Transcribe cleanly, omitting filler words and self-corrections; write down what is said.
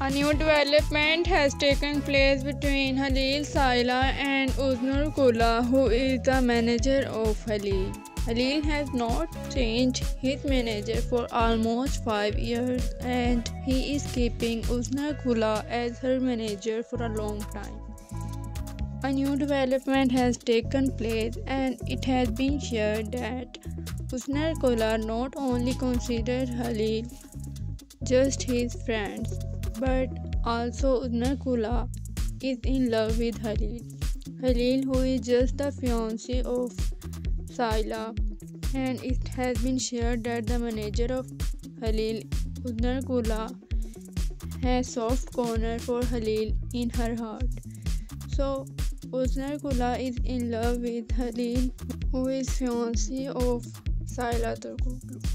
A new development has taken place between Halil, Sila and Oznur Kula, who is the manager of Halil. Halil has not changed his manager for almost 5 years and he is keeping Oznur Kula as her manager for a long time. A new development has taken place and it has been shared that Oznur Kula not only considered Halil just his friends, but also Oznur Kula is in love with Halil. Halil, who is just the fiance of Sila, and it has been shared that the manager of Halil, Oznur Kula, has soft corner for Halil in her heart. So Oznur Kula is in love with Halil, who is fiance of Sila Turkoglu.